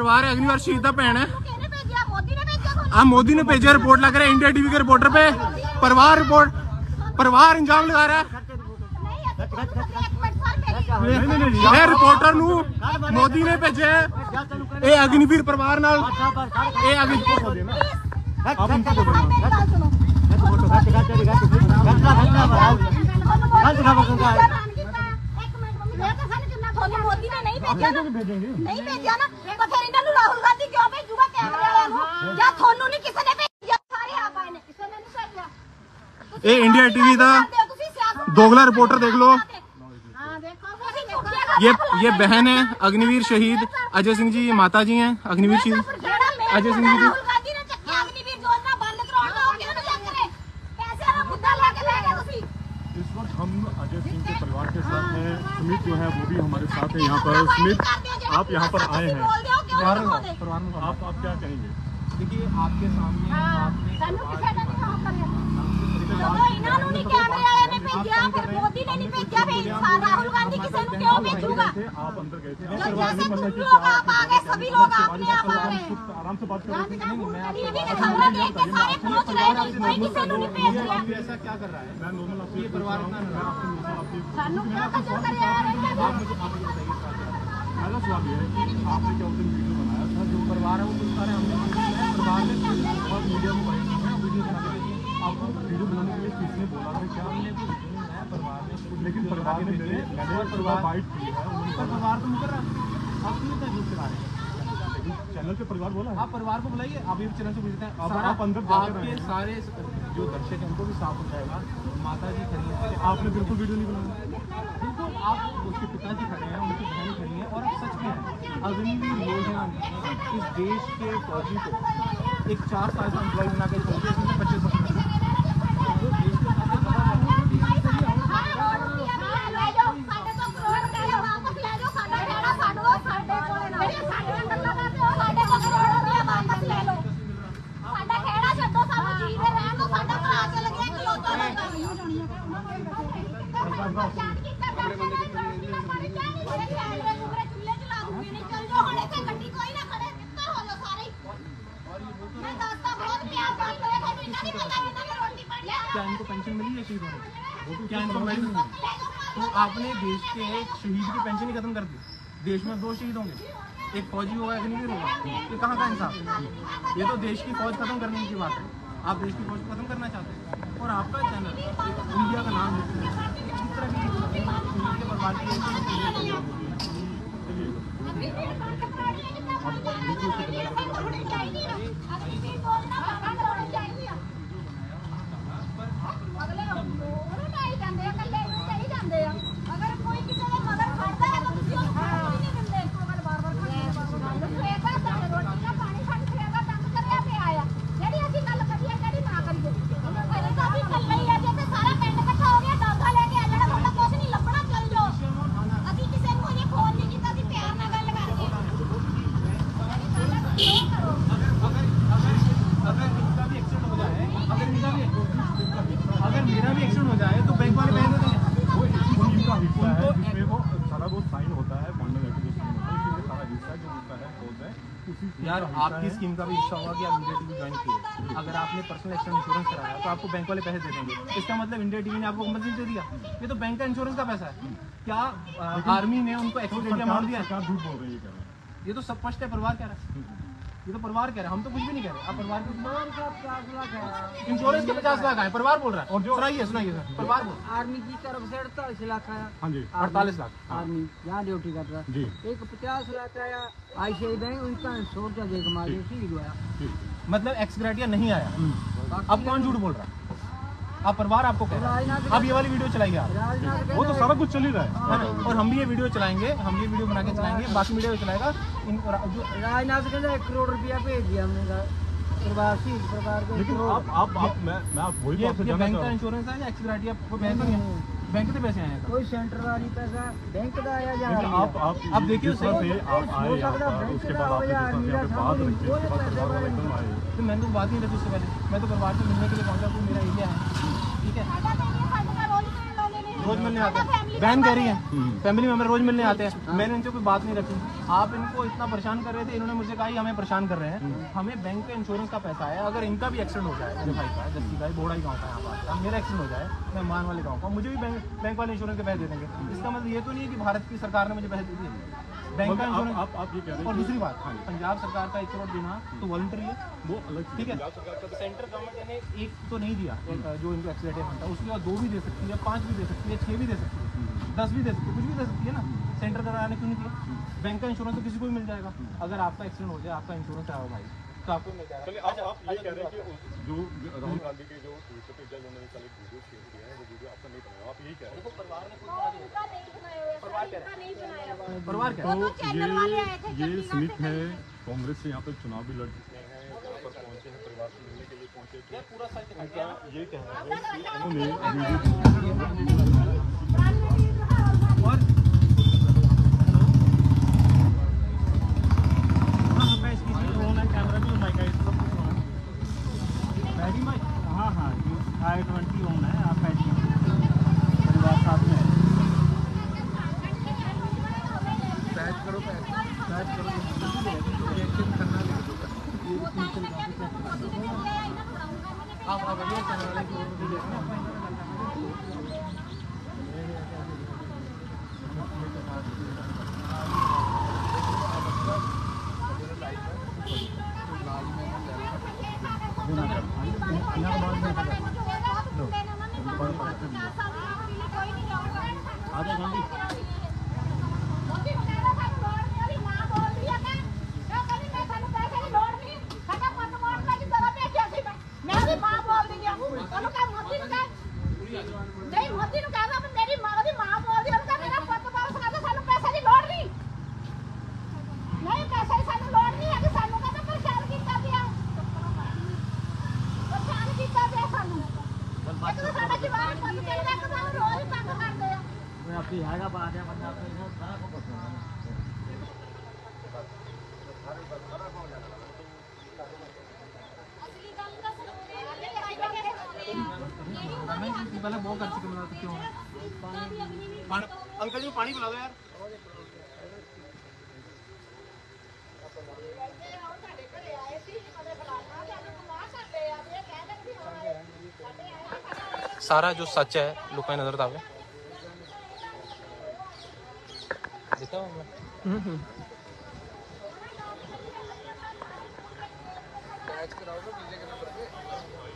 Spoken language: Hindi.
परिवार है अग्निवीर शहीद का भैन है। मोदी ने भेजा रिपोर्ट लग रहा है इंडिया टीवी के रिपोर्टर पे। परिवार इंजाम लगा रहा है। ये रिपोर्टर नू मोदी ने भेजे ये अग्निवीर परिवार नाल मोदी ने नहीं भेजा ना तो फिर इन्होंने राहुल गांधी क्यों भेजूगा कैमरे वाले को? या थानू नहीं किसी ने भेजा, सारे आप आए ने, किसी ने नहीं भेजा। ये इंडिया टीवी का दोगला रिपोर्टर देख लो। ये बहन है अग्निवीर शहीद अजय सिंह जी, ये माता जी हैं अग्निवीर शहीद अजय सिंह जी। इस वक्त हम अजय सिंह के परिवार के साथ हैं। सुमित जो है वो भी हमारे साथ है यहाँ पर। सुमित, आप यहाँ पर आए हैं, आप क्या कहेंगे? देखिए आपके सामने मोदी ने नहीं भेजा, राहुल गांधी किसी को क्यों भेजूगा? आप अंदर गए थे, आप आ गए, सभी लोग अपने आप आ गए। आराम से बात करें। सारे पहुंच रहे हैं, कोई किसी को नहीं भेज रहा। ऐसा क्या कर रहा है? मैं नॉर्मल आपसे ये परिवार पहला सवाल ये है कि आपने क्या उस दिन वीडियो बनाया था? जो परिवार है वो कुछ सारे हमने परिवार में और मीडिया में वीडियो बना के देखिए। आपको वीडियो बनाने के लिए किसने बोला था? क्या हमने कुछ नहीं बनाया परिवार ने, लेकिन परिवार ने मैंने परिवार बाइट की है, परिवार तो मुकर रहा है। आप क्यों इतना झूठ चला रहे हैं? चैनल पे परिवार बोला है। आप परिवार को बुलाइए, आप ये चैनल से पूछते हैं। आप अंदर आपके सारे जो दर्शक हैं उनको भी साफ हो जाएगा। माता जी खड़ी है, आपने बिल्कुल वीडियो नहीं बनाया। बिल्कुल आप उसके पिताजी खड़े हैं, उनकी बहन खड़ी है और सच में अग्निवीर योजना इस देश के फौजी को एक 4 साल का एम्प्लॉय बना के छोड़ दिया। इसमें 25 क्या इनको पेंशन मिली है शहीदों को? क्या इनको मिली? तो आपने देश के एक शहीद की पेंशन ही खत्म कर दी। देश में 2 शहीद होंगे, एक फौजी होगा एक अग्निवीर होगा। ये कहाँ का इंसाफ? ये तो देश की फौज खत्म करने की बात है। आप देश की फौज खत्म करना चाहते हैं और आपका चैनल इंडिया का नाम लेते हैं। इस तरह की बर्बाद की यार आपकी स्कीम का भी हिस्सा होगा कि आप इंडिया टीवी ज्वाइन किए। अगर आपने पर्सनल एक्सीडेंट इंश्योरेंस कराया तो आपको बैंक वाले पैसे दे देंगे। इसका मतलब इंडिया टीवी ने आपको कंपनसेशन दे दिया। ये तो बैंक का इंश्योरेंस का पैसा है। क्या आर्मी ने उनको एक्सीडेंट अमाउंट दिया? झूठ बोल रही है। ये तो स्पष्ट है, परिवार कह रहा है। ये तो परिवार कह रहा है, हम तो कुछ भी नहीं कह रहे। आप परिवार के इंश्योरेंस के 50 लाख आए, परिवार बोल रहा है। और जो सुनाइए सर, परिवार बोल। आर्मी की तरफ से 48 लाख आया। हाँ जी, 48 लाख आर्मी यहाँ ड्यूटी कर रहा जी। एक 50 लाख आया आई शहीद है, उनका 100 रुपया मारे शहीद हुआ। मतलब एक्स ग्रेटिया नहीं आया। अब कौन झूठ बोल रहा है? आप परिवार आपको कह रहा है। अब ये वाली वीडियो चलाइए आप। वो तो सारा कुछ चल ही रहा है। और हम भी ये वीडियो चलाएंगे, हम ये वीडियो बना के चलाएंगे, बाकी वीडियो चलाएगा। राजनाथ कहते 1 करोड़ रुपया भेज दिया हमने प्रवासी परिवार को। लेकिन आप मैं वही ये बैंक का इंश्योरेंस है या एक्स ग्रेटिया बैंक से पैसे आए हैं? कोई सेंटर वाली पैसा बैंक का आया जा आप देखिए उसके बाद तो मैंने तो बात नहीं रखी उससे पहले। मैं तो परिवार से मिलने के लिए पहुंचा, तो मेरा एरिया है, ठीक है, रोज मिलने आता है। बहन कह रही है, फैमिली मेंबर रोज मिलने आते हैं, मैंने इनसे कोई बात नहीं रखी। आप इनको इतना परेशान कर रहे थे, इन्होंने मुझसे कहा हमें परेशान कर रहे हैं, हमें बैंक का इंश्योरेंस का पैसा है, अगर इनका भी एक्सीडेंट हो जाए, मेरे भाई का, जस्सी भाई बोड़ाई गाँव का यहाँ पास, मेरा एक्सीडेंट हो जाए, मैं मान वाले गाँव का, मुझे भी बैंक वाले इंश्योरेंस के पैसे दे देंगे। इसका मतलब ये तो नहीं है कि भारत की सरकार ने मुझे पैसे दे दिए बैंक का इंश्योरेंस। आप ये कह रहे हैं और दूसरी बात, पंजाब सरकार का 1 करोड़ देना तो वॉलंटरी है, वो अलग ठीक है। सेंट्रल गवर्नमेंट ने 1 तो नहीं दिया जो इनको एक्सीडेंट था, उसके बाद 2 भी दे सकती है, 5 भी दे सकती है, 6 भी दे सकती है, 10 भी दे सकती है, कुछ भी दे सकती है ना। सेंटर कराने क्यों नहीं दिया? बैंक का इंश्योरेंस तो किसी को भी मिल जाएगा। अगर आपका एक्सीडेंट हो जाए, आपका इंश्योरेंस आया हो भाई, तो आपको मिल जाएगा। चलिए आप ये कह रहे हैं कि जो राहुल गांधी के जो ट्विटर पे जज उन्होंने कल एक वीडियो शेयर किया है, वो वीडियो आपका नहीं बनाया, आप यही कह रहे हैं? परिवार ने खुद उनका नहीं बनाया हुआ, उनका नहीं बनाया हुआ। परिवार क्या वो तो चैनल वाले आए थे, ये स्मिथ है, कांग्रेस से यहाँ पे चुनाव भी लड़ चुके हैं, यहाँ पर पहुंचे हैं, परिवार से मिलने के लिए पहुंचे थे। पूरा सच उनका ये कहना है कि हाँ हाँ I-20 ओन है, आप परिवार साथ में है। आप बढ़िया चैनल वाले की वीडियो देखना। आधा गांधी नहीं मोदी ने कहा मेरी मां बोल दी उनका मेरा पुੱਤ ਬਾਹਰ ਸੁਣਾ ਸਾਨੂੰ ਪੈਸੇ ਦੀ ਲੋੜ ਨਹੀਂ ਨਹੀਂ ਪੈਸੇ ਸਾਨੂੰ ਲੋੜ ਨਹੀਂ ਹੈ ਕਿ ਸਾਨੂੰ ਕਹਿੰਦਾ ਪਰੇਸ਼ਾਨ ਕੀਤਾ ਗਿਆ ਸਾਨੂੰ ਇੱਕ ਤਾਂ ਸਾਡਾ ਜਵਾਨ ਪੁੱਤ ਕਿਹੜਾ ਇੱਕ ਤਾਂ ਰੋਜ਼ ਹੀ ਤੰਗ ਕਰਦੇ ਆ मैं आपकी हैगा बात है बंदा आपको सारा को पता है। असली ਗੱਲ ਤਾਂ ਸੁਣੋ पहले वो कर चुके तो क्यों? अंकल जी पानी पिला दो यार। सारा जो सच है लुका नजर आवे देखा मैच कराओ